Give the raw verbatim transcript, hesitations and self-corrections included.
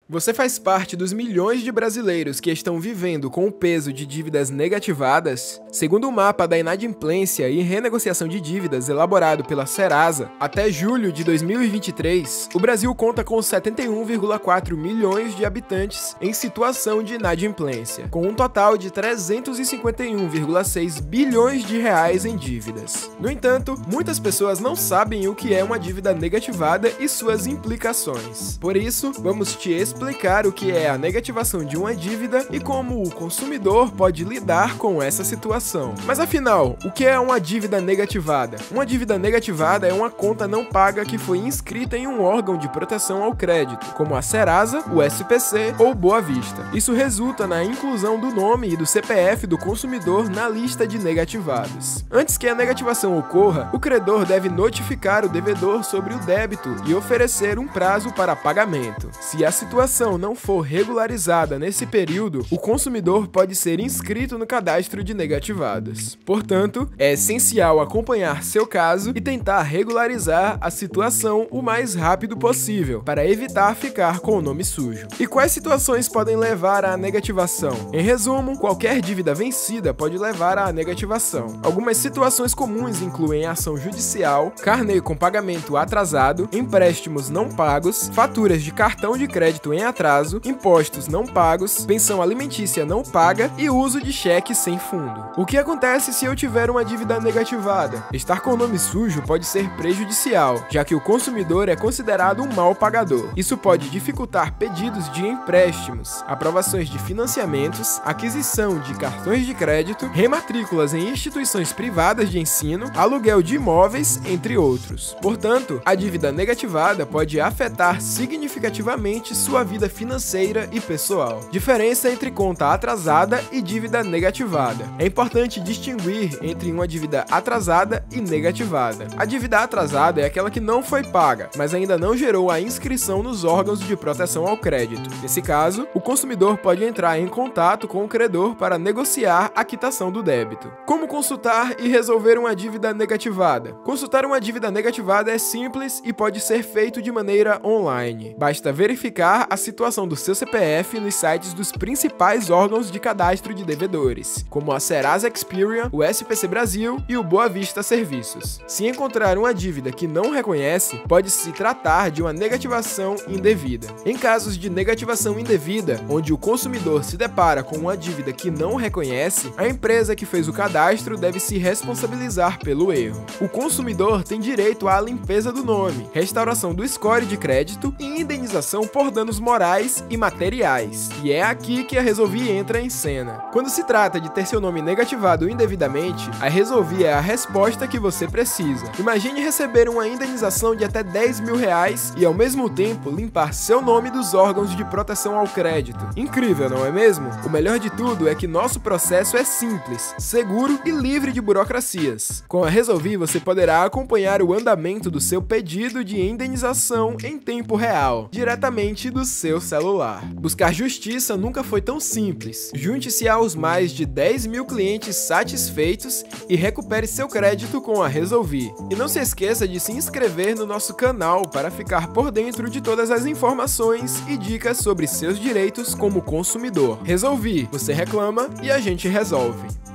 Você faz parte dos milhões de brasileiros que estão vivendo com o peso de dívidas negativadas? Segundo o mapa da inadimplência e renegociação de dívidas elaborado pela Serasa, até julho de dois mil e vinte e três, o Brasil conta com setenta e um vírgula quatro milhões de habitantes em situação de inadimplência, com um total de trezentos e cinquenta e um vírgula seis bilhões de reais em dívidas. No entanto, muitas pessoas não sabem o que é uma dívida negativada e suas implicações. Por isso, vamos te explicar explicar o que é a negativação de uma dívida e como o consumidor pode lidar com essa situação. Mas afinal, o que é uma dívida negativada? Uma dívida negativada é uma conta não paga que foi inscrita em um órgão de proteção ao crédito, como a Serasa, o S P C ou Boa Vista. Isso resulta na inclusão do nome e do C P F do consumidor na lista de negativados. Antes que a negativação ocorra, o credor deve notificar o devedor sobre o débito e oferecer um prazo para pagamento. Se a situação não for regularizada nesse período, o consumidor pode ser inscrito no cadastro de negativados. Portanto, é essencial acompanhar seu caso e tentar regularizar a situação o mais rápido possível, para evitar ficar com o nome sujo. E quais situações podem levar à negativação? Em resumo, qualquer dívida vencida pode levar à negativação. Algumas situações comuns incluem ação judicial, carnê com pagamento atrasado, empréstimos não pagos, faturas de cartão de crédito em atraso, impostos não pagos, pensão alimentícia não paga e uso de cheque sem fundo. O que acontece se eu tiver uma dívida negativada? Estar com o nome sujo pode ser prejudicial, já que o consumidor é considerado um mau pagador. Isso pode dificultar pedidos de empréstimos, aprovações de financiamentos, aquisição de cartões de crédito, rematrículas em instituições privadas de ensino, aluguel de imóveis, entre outros. Portanto, a dívida negativada pode afetar significativamente sua vida financeira e pessoal. Diferença entre conta atrasada e dívida negativada. É importante distinguir entre uma dívida atrasada e negativada. A dívida atrasada é aquela que não foi paga, mas ainda não gerou a inscrição nos órgãos de proteção ao crédito. Nesse caso, o consumidor pode entrar em contato com o credor para negociar a quitação do débito. Como consultar e resolver uma dívida negativada? Consultar uma dívida negativada é simples e pode ser feito de maneira online. Basta verificar a situação do seu C P F nos sites dos principais órgãos de cadastro de devedores, como a Serasa Experian, o S P C Brasil e o Boa Vista Serviços. Se encontrar uma dívida que não reconhece, pode se tratar de uma negativação indevida. Em casos de negativação indevida, onde o consumidor se depara com uma dívida que não reconhece, a empresa que fez o cadastro deve se responsabilizar pelo erro. O consumidor tem direito à limpeza do nome, restauração do score de crédito e indenização por danos morais e materiais. E é aqui que a Resolvi entra em cena. Quando se trata de ter seu nome negativado indevidamente, a Resolvi é a resposta que você precisa. Imagine receber uma indenização de até dez mil reais e ao mesmo tempo limpar seu nome dos órgãos de proteção ao crédito. Incrível, não é mesmo? O melhor de tudo é que nosso processo é simples, seguro e livre de burocracias. Com a Resolvi você poderá acompanhar o andamento do seu pedido de indenização em tempo real, diretamente do seu celular. Buscar justiça nunca foi tão simples. Junte-se aos mais de dez mil clientes satisfeitos e recupere seu crédito com a Resolvi. E não se esqueça de se inscrever no nosso canal para ficar por dentro de todas as informações e dicas sobre seus direitos como consumidor. Resolvi, você reclama e a gente resolve.